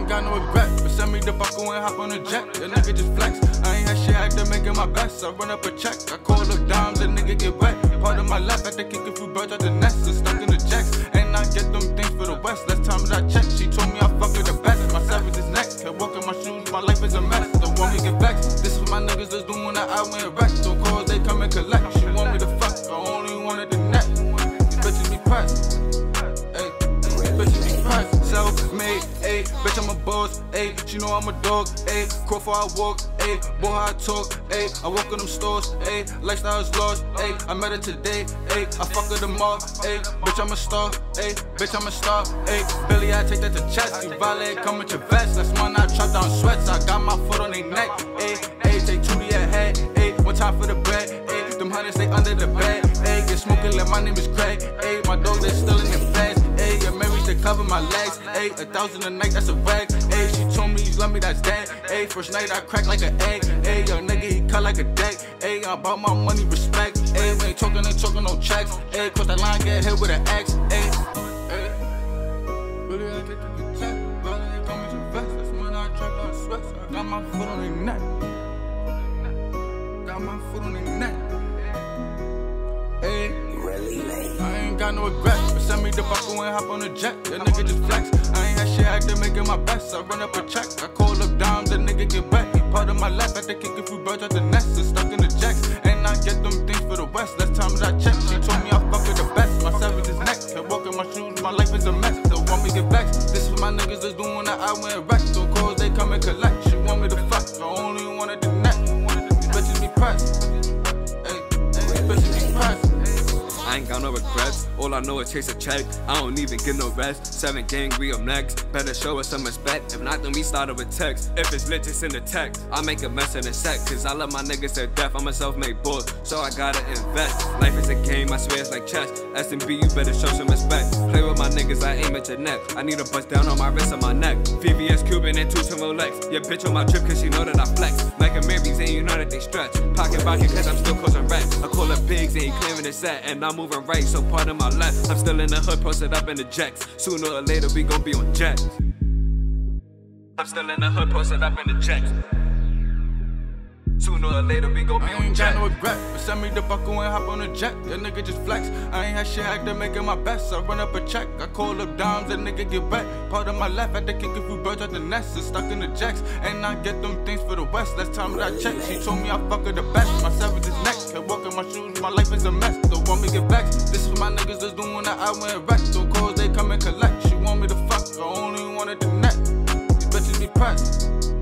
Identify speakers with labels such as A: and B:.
A: got no regret, but send me the buckle and hop on the jet. The nigga just flex. I ain't had shit, I to making my best. I run up a check, I call up dimes, the nigga get wet. Part of my left, I kick a few birds out the nest and stuck in the jacks. And I get them things for the west. Last time that I checked, she told me I fuck her the best. My savage is next, can't walk in my shoes, my life is a mess. Don't want me get vexed. This is for my niggas that's doing that I went wreck. Don't call, they come and collect. She want me to fuck, I only wanted the net. These bitches be pressed. Bitches be pressed. Self-made, ayy, bitch I'm a boss, ayy, she know I'm a dog, ayy, crow for I walk, ayy, boy how I talk, ayy, I walk in them stores, ayy, lifestyle is lost, ayy, I met her today, ayy, I fuck her tomorrow, ayy, bitch I'm a star, ayy, bitch I'm a star, ayy, Billy I take that to chest, you violate, come with your vest, that's when I trap down sweats, I got my foot on their neck, ayy, ayy, take 2 to your head, ayy, one time for the bread, ayy, them hundreds stay under the bed, ayy, get smoking like my name is Craig, ayy, my dog they still in the feds, ayy, your marriage they cover my legs, ayy, 1,000 a night, that's a rag, ayy, she told me you love me, that's dead, ayy, first night I crack like an egg, ayy, young nigga he cut like a deck, ayy, I bought my money, respect, ayy, we ain't talking no checks, ayy, cross that line, get hit with an X, ayy, ayy, really I take the check, brother, they come with your vest, that's when I trap down sweats, I got my foot on their neck, got my foot on their neck, ayy. I ain't got no regret, but send me the buckle and hop on the jet. The nigga just flex. I ain't had shit, I to making my best. I run up a check, I call up dimes, the nigga get wet. Part of my left, I kick a few birds out the nest and stuck in the jacks. And I get them things for the west. Last time that I checked, she told me I fuck her the best. My savage is next, can't walk in my shoes, my life is a mess. Don't want me get vexed. This is for my niggas that's doing that I went wreck. Don't call, they come and collect. She want me to fuck, I only wanted the net. These bitches be pressed. These bitches be pressed.
B: I ain't got no regrets, all I know is chase a check. I don't even get no rest, 7 gang, we up next. Better show us some respect, if not then we started with text. If it's lit, just send a text. I make a mess in a sec, cause I love my niggas to death. I'm a self-made boy, so I gotta invest. Life is a game, I swear it's like chess. S&B, you better show some respect. Play with my niggas, I aim at your neck. I need a bust down on my wrist and my neck. VVS Cuban and 2 Rolex. Your bitch on my trip cause she know that I flex. Mike and Mary's and you know that they stretch. Pocket cause I'm still causing wrecks. I call her pigs and he clearing the set. And I'm moving right, so pardon my left. I'm still in the hood, posted up in the jacks. Sooner or later we gon' be on jets. I'm still in the hood, posted up in the jacks. Sooner or later we gon' be on jets.
A: I ain't got no regret, but send me the buckle and hop on the jet. The nigga just flex. I ain't had shit, I to making my best. I run up a check, I call up dimes, the nigga get wet. Part of my left, I kick a few birds out the nest and stuck in the jacks. And I get them things for the west. Last time that I checked, she told me I fuck her the best. My savage is next, can't walk in my shoes, my life is a mess. Don't want me get vexed. This is for my niggas that's doing that I went wreck. Don't call, they come and collect. She want me to fuck, I only wanted the net. These bitches be pressed.